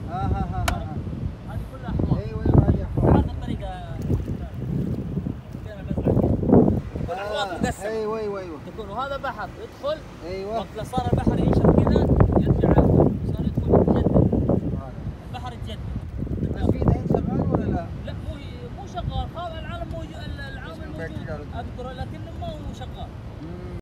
هذه كلها احواض. ايوه هذه احواض. هذه الطريقه كذا المزرعه تكون احواض مقسمه. ايوه تكون وهذا بحر يدخل. ايوه وقت لا صار البحر ينشف كذا يرجع على البحر، صار يدخل يتجدد. البحر يتجدد. بس في دحين شغال ولا لا؟ لا مو شغال، العالم موجود، العامل موجود اذكره لكنه ما هو شغال.